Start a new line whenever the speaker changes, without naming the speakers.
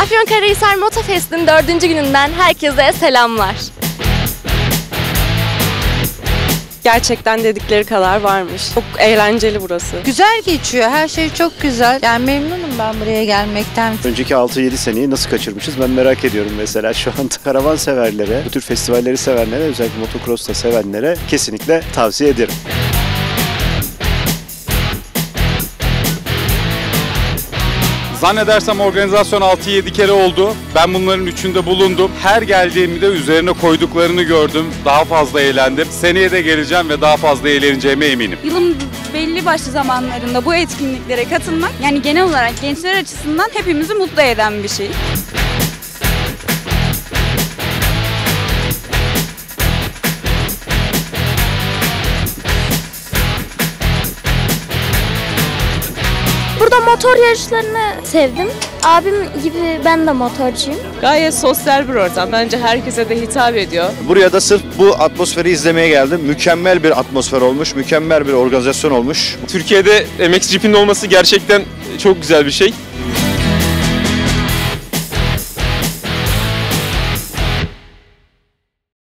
Afyonkarahisar Motofest'in 4. gününden herkese selamlar. Gerçekten dedikleri kadar varmış. Çok eğlenceli burası.
Güzel geçiyor. Her şey çok güzel. Yani memnunum ben buraya gelmekten.
Önceki 6-7 seneyi nasıl kaçırmışız ben merak ediyorum mesela. Şu anda karavan severlere, bu tür festivalleri sevenlere, özellikle motocross'ta sevenlere kesinlikle tavsiye ederim.
Zannedersem organizasyon 6-7 kere oldu. Ben bunların üçünde bulundum. Her geldiğimde üzerine koyduklarını gördüm. Daha fazla eğlendim. Seneye de geleceğim ve daha fazla eğleneceğime eminim.
Yılın belli başlı zamanlarında bu etkinliklere katılmak, yani genel olarak gençler açısından hepimizi mutlu eden bir şey.
Burada motor yarışlarını sevdim. Abim gibi ben de motorcuyum.
Gayet sosyal bir ortam. Bence herkese de hitap ediyor.
Buraya da sırf bu atmosferi izlemeye geldim. Mükemmel bir atmosfer olmuş, mükemmel bir organizasyon olmuş.
Türkiye'de MXGP'nin olması gerçekten çok güzel bir şey.